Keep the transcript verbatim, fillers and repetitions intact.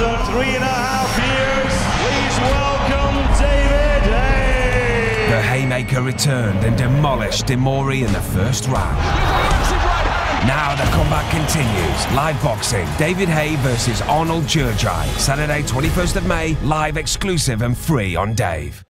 Under three and a half years, please welcome David Haye. The Haymaker returned and demolished Demori in the first round. Now the comeback continues. Live boxing, David Haye versus Arnold Gjergjaj. Saturday, twenty-first of May, live, exclusive and free on Dave.